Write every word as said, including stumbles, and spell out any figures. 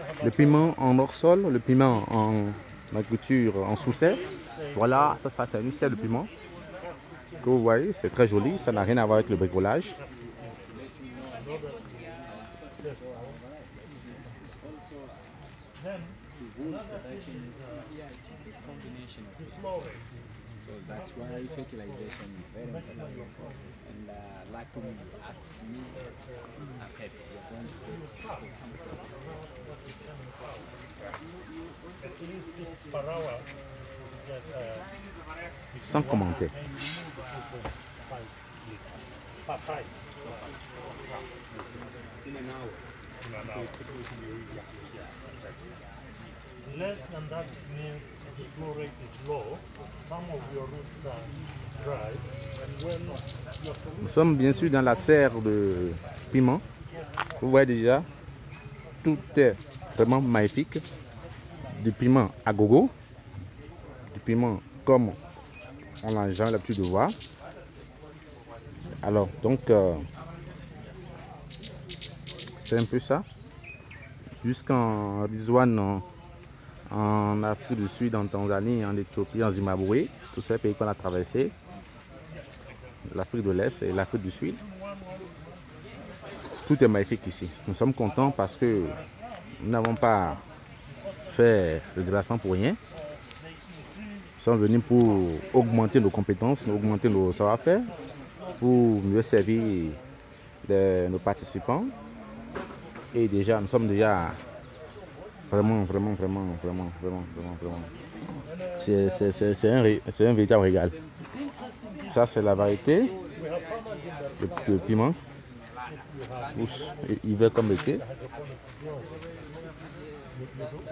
Le piment en hors-sol, le piment en agriculture en sous-serre. Voilà, ça, ça c'est une serre de piment. Que vous voyez, c'est très joli. Ça n'a rien à voir avec le bricolage. So that's why fertilization is very important. And uh, like to ask me, okay, you're going to put something. At least per hour, you get, uh, Sans commentaire. five liters. Per five. In an hour. In an hour. Yeah, yeah. Less than that means the flow rate is low. Some of your roots are dry. And when your Nous sommes bien sûr dans la serre de piment. Vous voyez déjà, tout est vraiment magnifique. Du piment à gogo. Du piment comme on n'a jamais l'habitude de voir. Alors, donc, euh, c'est un peu ça. Jusqu'en Rizwan, en, en Afrique du Sud, en Tanzanie, en Éthiopie, en Zimbabwe, tous ces pays qu'on a traversés, l'Afrique de l'Est et l'Afrique du Sud. Tout est magnifique ici. Nous sommes contents parce que nous n'avons pas fait le déplacement pour rien. Nous sommes venus pour augmenter nos compétences, augmenter nos savoir-faire, pour mieux servir de, nos participants. Et déjà, nous sommes déjà vraiment, vraiment, vraiment, vraiment, vraiment, vraiment, vraiment. C'est un, un véritable régal. Ça, c'est la variété de, de piment. Hiver comme été.